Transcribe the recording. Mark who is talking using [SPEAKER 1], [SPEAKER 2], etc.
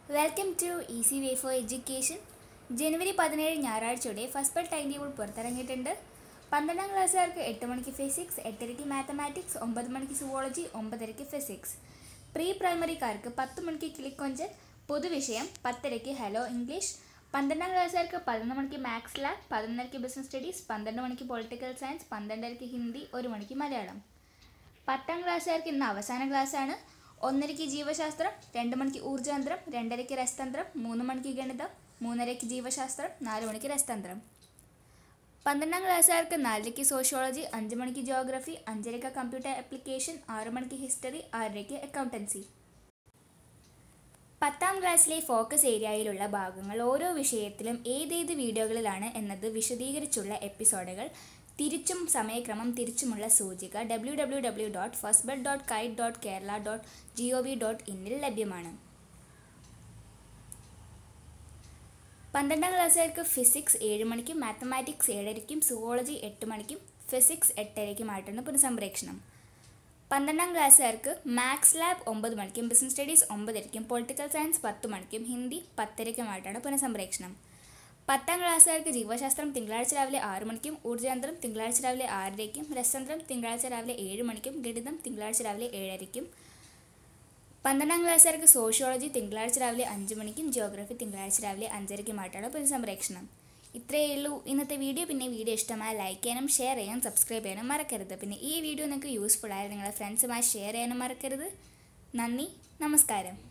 [SPEAKER 1] Welcome to easy way for education. ജനുവരി 17 ഞായറാഴ്ചയുടെ first bell time table പുറത്തിറങ്ങിയിട്ടുണ്ട്. 12ാം ക്ലാസ്സുകാർക്ക് 8 മണിക്ക് ഫിസിക്സ്, 8:30 മാത്തമാറ്റിക്സ്, 9 മണിക്ക് സുവോളജി, 9:30 ഫിസിക്സ്. പ്രീ പ്രൈമറിക്കാർക്ക് 10 മണിക്ക് കിളിക്കൊഞ്ചൽ, പൊതുവിഷയം 10:30 ഹലോ ഇംഗ്ലീഷ്. 12ാം ക്ലാസ്സുകാർക്ക് 11 മണിക്ക് മാത്സ് ലാബ്, 11:30 ബിസിനസ് സ്റ്റഡീസ്, 12 മണിക്ക് പൊളിറ്റിക്കൽ സയൻസ്, 12:30 ഹിന്ദി, 1 മണിക്ക് മലയാളം. 10ാം ക്ലാസ്സുകാർക്ക് ഇന്ന് അവസാന ക്ലാസ്സാണ്. 1:30 ജീവശാസ്ത്രം, 2 മണിക്ക് ഊർജ്ജതന്ത്രം, 2:30 രസതന്ത്രം, 3 മണിക്ക് ഗണിതം, 3:30 ജീവശാസ്ത്രം, 4 മണിക്ക് രസതന്ത്രം. 12ാം ക്ലാസ്സുകാർക്ക് 4:00 സോഷ്യോളജി, 5 മണിക്ക് ജിയോഗ്രഫി, 5:30 കമ്പ്യൂട്ടർ ആപ്ലിക്കേഷൻ, 6 മണിക്ക് ഹിസ്റ്ററി, 6:30 അക്കൗണ്ടൻസി. 10ാം ക്ലാസ്സിലെ ഫോക്കസ് ഏരിയയിലുള്ള ഭാഗങ്ങൾ ഓരോ വിഷയത്തിലും ഏതേത് വീഡിയോകളിലാണ് എന്നത് വിശദീകരിച്ചുള്ള എപ്പിസോഡുകൾ, തിരിച്ചും സമയക്രമം തിരിച്ചുമുള്ള സൂചിക www.firstbell.kite.kerala.gov.in ലഭ്യമാണ്. 12ാം ക്ലാസ്സുകാർക്ക് ഫിസിക്സ് 7 മണിക്കും, മാത്തമാറ്റിക്സ് 7:30ക്കും, സുവോളജി 8 മണിക്കും, ഫിസിക്സ് 8:30ക്കുമായിട്ടാണ് പുനഃസംപ്രേക്ഷണം. 12ാം ക്ലാസ്സുകാർക്ക് മാത്സ് ലാബ് 9 മണിക്കും, ബിസിനസ് സ്റ്റഡീസ് 9:30ക്കും, പൊളിറ്റിക്കൽ സയൻസ് 10 മണിക്കും, ഹിന്ദി 10:30ക്കുമായിട്ടാണ് പുനഃസംപ്രേക്ഷണം. 10ാം ക്ലാസ്സുകാർക്ക് ജീവശാസ്ത്രം തിങ്കളാഴ്ച രാവിലെ 6 മണിക്കും, ഊർജ്ജതന്ത്രം തിങ്കളാഴ്ച രാവിലെ 6:30ക്കും, രസതന്ത്രം തിങ്കളാഴ്ച രാവിലെ 7 മണിക്കും, ഗണിതം തിങ്കളാഴ്ച രാവിലെ 7:30ക്കും. 12ാം ക്ലാസ്സുകാർക്ക് സോഷ്യോളജി തിങ്കളാഴ്ച രാവിലെ 5 മണിക്കും, ജിയോഗ്രഫി തിങ്കളാഴ്ച രാവിലെ 5:30ക്കുമായിട്ടാണ് പുനഃസംപ്രേക്ഷണം. ഇത്രയേ ഉള്ളൂ ഇന്നത്തെ വീഡിയോ. വീഡിയോ ഇഷ്ടമായ ലൈക്ക് ചെയ്യാനും ഷെയർ ചെയ്യാനും സബ്സ്ക്രൈബ് ചെയ്യാനും മറക്കരുത്. ഈ വീഡിയോ നിങ്ങൾക്ക് യൂസ്ഫുൾ ആയാൽ നിങ്ങളുടെ ഫ്രണ്ട്സുമായി ഷെയർ ചെയ്യാനും മറക്കരുത്. നന്ദി, നമസ്കാരം.